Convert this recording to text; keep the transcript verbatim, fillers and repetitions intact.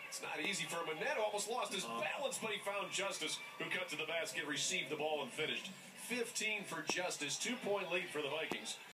It's not easy for Manetto. Almost lost his balance, but he found Justice, who cut to the basket, received the ball, and finished. fifteen for Justice. Two-point lead for the Vikings.